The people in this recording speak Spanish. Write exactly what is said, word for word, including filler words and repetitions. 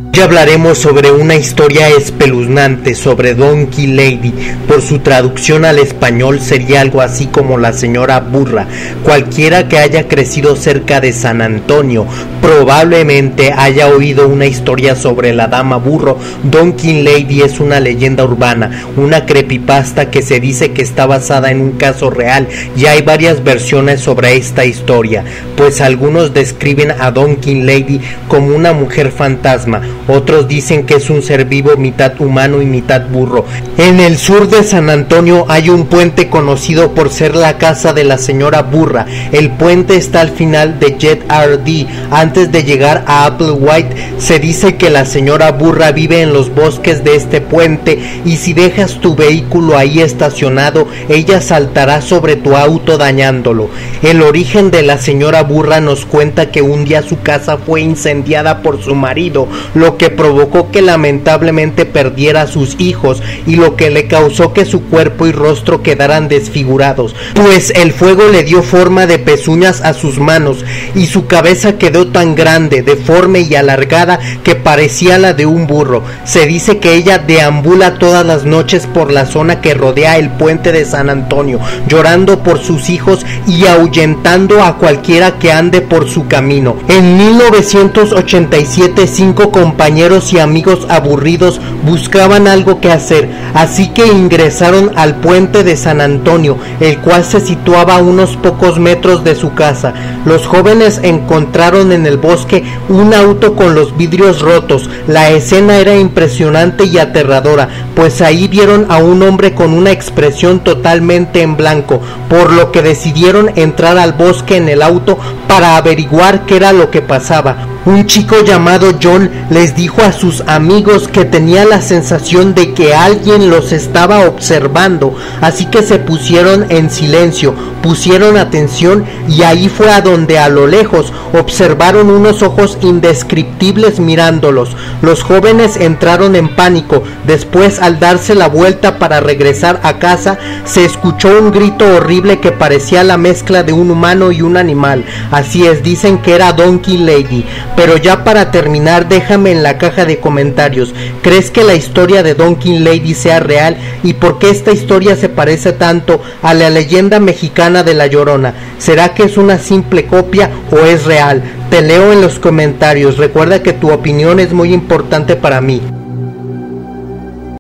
Hoy hablaremos sobre una historia espeluznante sobre Donkey Lady. Por su traducción al español sería algo así como la señora burra. Cualquiera que haya crecido cerca de San Antonio probablemente haya oído una historia sobre la dama burro. Donkey Lady es una leyenda urbana, una creepypasta que se dice que está basada en un caso real, y hay varias versiones sobre esta historia, pues algunos describen a Donkey Lady como una mujer fantasma. Otros dicen que es un ser vivo mitad humano y mitad burro. En el sur de San Antonio hay un puente conocido por ser la casa de la señora burra. El puente está al final de Jet R D. Antes de llegar a Applewhite, se dice que la señora burra vive en los bosques de este puente, y si dejas tu vehículo ahí estacionado, ella saltará sobre tu auto dañándolo. El origen de la señora burra nos cuenta que un día su casa fue incendiada por su marido, lo que provocó que lamentablemente perdiera a sus hijos, y lo que le causó que su cuerpo y rostro quedaran desfigurados, pues el fuego le dio forma de pezuñas a sus manos, y su cabeza quedó tan grande, deforme y alargada que parecía la de un burro. Se dice que ella deambula todas las noches por la zona que rodea el puente de San Antonio, llorando por sus hijos y ahuyentando a cualquiera que ande por su camino. En mil novecientos ochenta y siete, cinco compañeros y amigos aburridos buscaban algo que hacer, así que ingresaron al puente de San Antonio, el cual se situaba a unos pocos metros de su casa. Los jóvenes encontraron en el bosque un auto con los vidrios rotos. La escena era impresionante y aterradora, pues ahí vieron a un hombre con una expresión totalmente en blanco, por lo que decidieron entrar al bosque en el auto para averiguar qué era lo que pasaba. Un chico llamado John les dijo a sus amigos que tenía la sensación de que alguien los estaba observando, así que se pusieron en silencio, pusieron atención, y ahí fue a donde a lo lejos observaron unos ojos indescriptibles mirándolos. Los jóvenes entraron en pánico. Después, al darse la vuelta para regresar a casa, se escuchó un grito horrible que parecía la mezcla de un humano y un animal. Así es, dicen que era Donkey Lady. Pero ya para terminar, déjame en la caja de comentarios, ¿crees que la historia de Donkey Lady sea real? ¿Y por qué esta historia se parece tanto a la leyenda mexicana de La Llorona? ¿Será que es una simple copia o es real? Te leo en los comentarios. Recuerda que tu opinión es muy importante para mí.